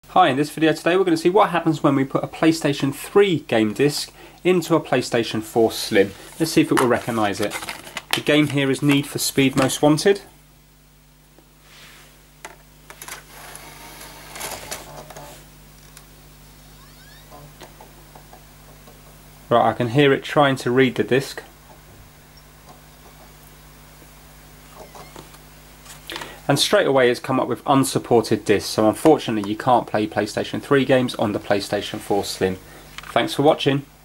Hi, in this video today we're going to see what happens when we put a PlayStation 3 game disc into a PlayStation 4 Slim. Let's see if it will recognise it. The game here is Need for Speed Most Wanted. Right, I can hear it trying to read the disc. And straight away it's come up with unsupported discs, so unfortunately you can't play PlayStation 3 games on the PlayStation 4 Slim. Thanks for watching.